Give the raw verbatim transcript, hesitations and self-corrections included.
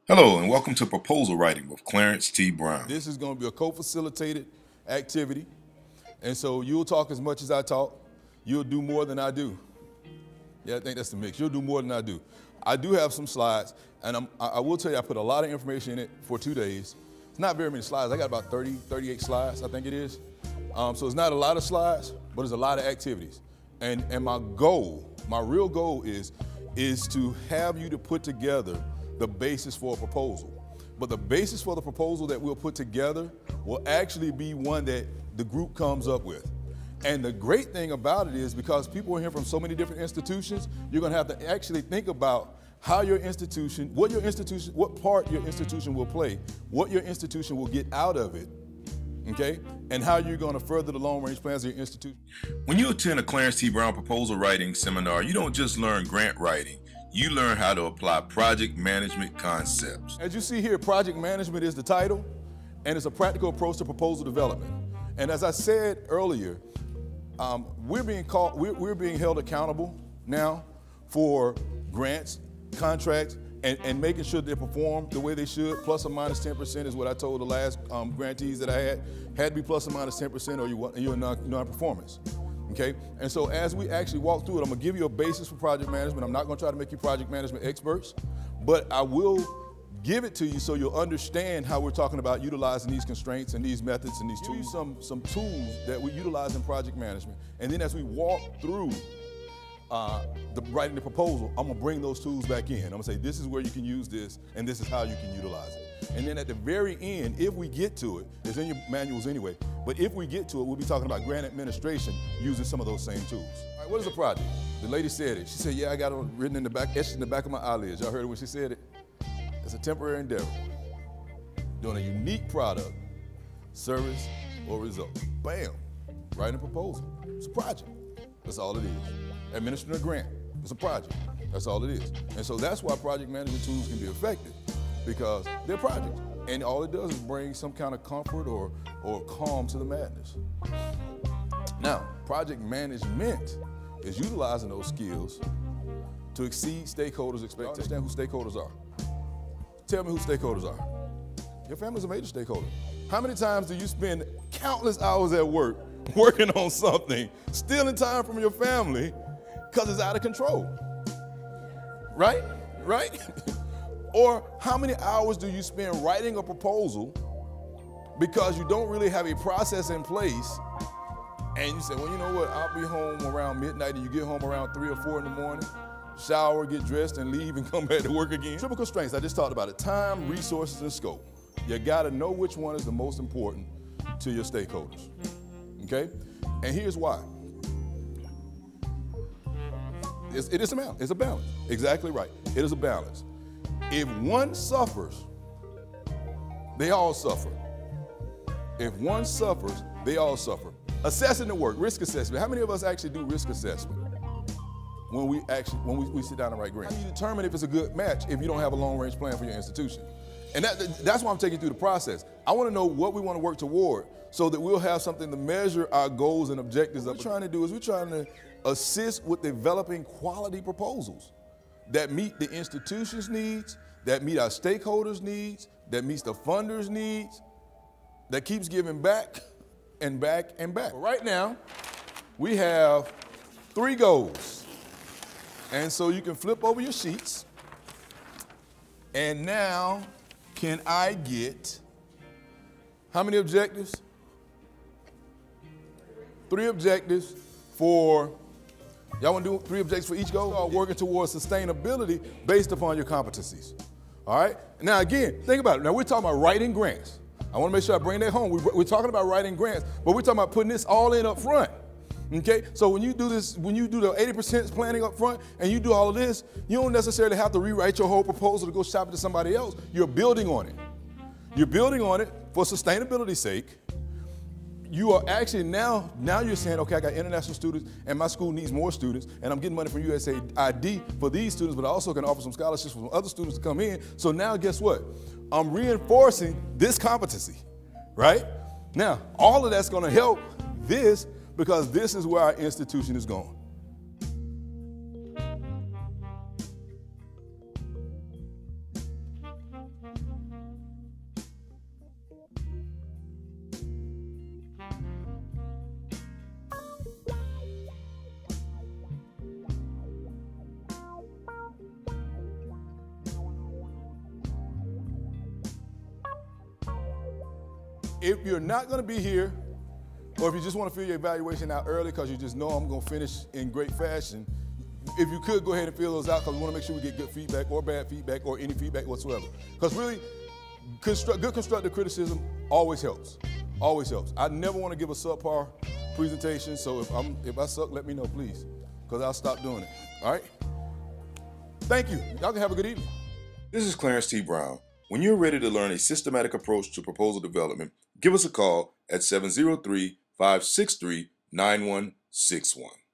Hello and welcome to Proposal Writing with Clarence T. Brown. This is going to be a co-facilitated activity, and so you'll talk as much as I talk. You'll do more than I do. Yeah, I think that's the mix. You'll do more than I do. I do have some slides, and I'm, I I will tell you I put a lot of information in it for two days. It's not very many slides. I got about thirty, thirty-eight slides, I think it is. Um, so it's not a lot of slides, but it's a lot of activities. And, and my goal, my real goal is, is to have you to put together the basis for a proposal. But the basis for the proposal that we'll put together will actually be one that the group comes up with. And the great thing about it is because people are here from so many different institutions, you're gonna have to actually think about how your institution, what your institution, what part your institution will play, what your institution will get out of it, okay? And how you're gonna further the long-range plans of your institution. When you attend a Clarence T. Brown Proposal Writing seminar, you don't just learn grant writing. You learn how to apply project management concepts. As you see here, project management is the title, and it's a practical approach to proposal development. And as I said earlier, um, we're being called, we're, we're being held accountable now for grants, contracts, and, and making sure they perform the way they should. Plus or minus ten percent is what I told the last um, grantees that I had. Had to be plus or minus ten percent or you, you're non, non-performance. Okay, and so as we actually walk through it, I'm gonna give you a basis for project management. I'm not gonna try to make you project management experts, but I will give it to you so you'll understand how we're talking about utilizing these constraints and these methods and these tools. Give you some, some tools that we utilize in project management. And then as we walk through uh, the, writing the proposal, I'm gonna bring those tools back in. I'm gonna say, this is where you can use this, and this is how you can utilize it. And then at the very end, if we get to it, it's in your manuals anyway, but if we get to it, we'll be talking about grant administration using some of those same tools. All right, what is a project? The lady said it. She said, yeah, I got it written in the back, etched in the back of my eyelids. Y'all heard it when she said it? It's a temporary endeavor, doing a unique product, service, or result. Bam, writing a proposal. It's a project. That's all it is. Administering a grant. It's a project. That's all it is. And so that's why project management tools can be effective, because they're projects. And all it does is bring some kind of comfort or, or calm to the madness. Now, project management is utilizing those skills to exceed stakeholders' expectations. Understand who stakeholders are. Tell me who stakeholders are. Your family's a major stakeholder. How many times do you spend countless hours at work working on something, stealing time from your family because it's out of control? Right? Right? Or how many hours do you spend writing a proposal because you don't really have a process in place, and you say, well, you know what, I'll be home around midnight, and you get home around three or four in the morning, shower, get dressed, and leave and come back to work again. Triple constraints, I just talked about it, time, resources, and scope. You gotta know which one is the most important to your stakeholders, okay? And here's why. It's, it is a balance, it's a balance, exactly right. It is a balance. If one suffers, they all suffer. If one suffers, they all suffer. Assessing the work, risk assessment. How many of us actually do risk assessment when we actually when we, we sit down and write grants? How do you determine if it's a good match if you don't have a long-range plan for your institution? And that, that's why I'm taking you through the process. I want to know what we want to work toward so that we'll have something to measure our goals and objectives. What we're trying to do is we're trying to assist with developing quality proposals that meet the institution's needs, that meet our stakeholders' needs, that meets the funders' needs, that keeps giving back and back and back. But right now, we have three goals. And so you can flip over your sheets. And now, can I get how many objectives? Three objectives for, y'all want to do three objectives for each goal? Start working towards sustainability based upon your competencies. All right? Now again, think about it. Now we're talking about writing grants. I want to make sure I bring that home. We're talking about writing grants, but we're talking about putting this all in up front. Okay? So when you do this, when you do the eighty percent planning up front and you do all of this, you don't necessarily have to rewrite your whole proposal to go shop it to somebody else. You're building on it. You're building on it for sustainability's sake. You are actually now, now you're saying, okay, I got international students and my school needs more students and I'm getting money from U S A I D for these students, but I also can offer some scholarships for some other students to come in. So now guess what? I'm reinforcing this competency, right? Now, all of that's gonna help this because this is where our institution is going. if you're not gonna be here, or if you just wanna fill your evaluation out early because you just know I'm gonna finish in great fashion, if you could go ahead and fill those out because we wanna make sure we get good feedback or bad feedback or any feedback whatsoever. Because really, construct, good constructive criticism always helps, always helps. I never wanna give a subpar presentation, so if, I'm, if I suck, let me know, please, because I'll stop doing it, all right? Thank you, y'all can have a good evening. This is Clarence T. Brown. When you're ready to learn a systematic approach to proposal development, give us a call at seven zero three, five six three, nine one six one.